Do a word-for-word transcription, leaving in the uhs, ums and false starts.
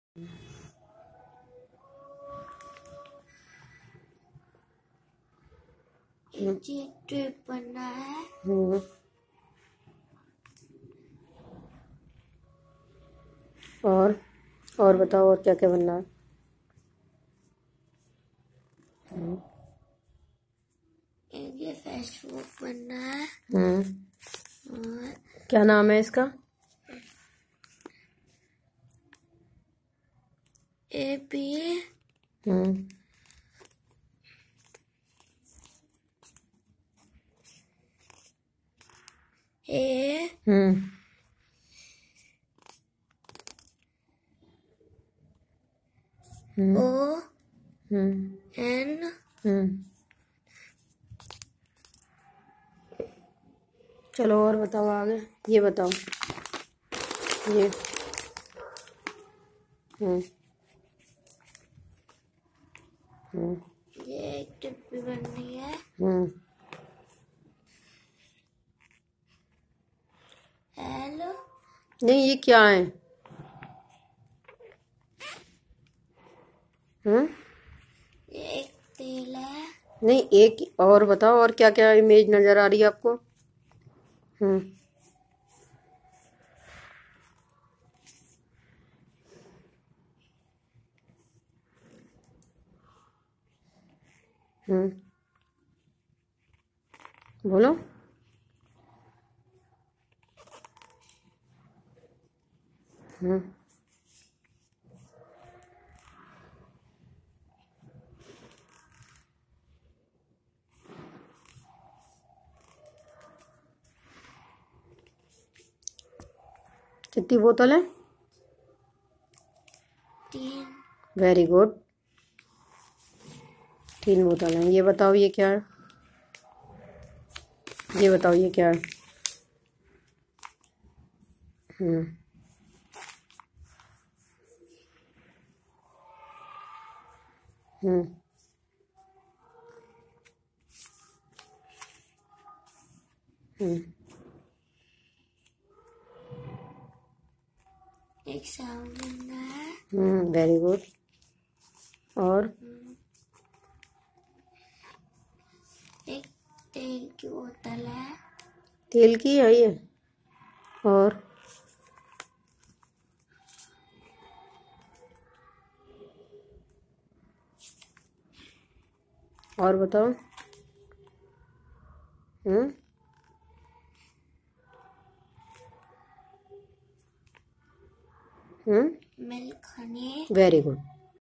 ये ट्रिप बनना है। हम्म और और बताओ, और क्या क्या बनना है? ये फेसबुक बनना है। हम्म और क्या नाम है इसका? A B hmm A hmm O hmm N हम्म चलो और बताओ आगे। ये बताओ ये। हम्म हम्म ये एक ट्रिप भी बननी है। हम्म हेलो नहीं, ये क्या है? हम्म ये एक तेल है। नहीं, एक और बताओ, और क्या क्या इमेज नजर आ रही है आपको? हम्म हम्म बोलो। हम्म कितनी बोतल है? तीन। वेरी गुड, तीन बोतल है। ये बताओ ये क्या है? ये बताओ ये क्या है? हम्म हम्म हम्म एक साबुन बनना है। Hmm very good. और एक तेल की बोतल है। तेल की है ये? और और बताओ। Hmm hmm milk honey. Very good.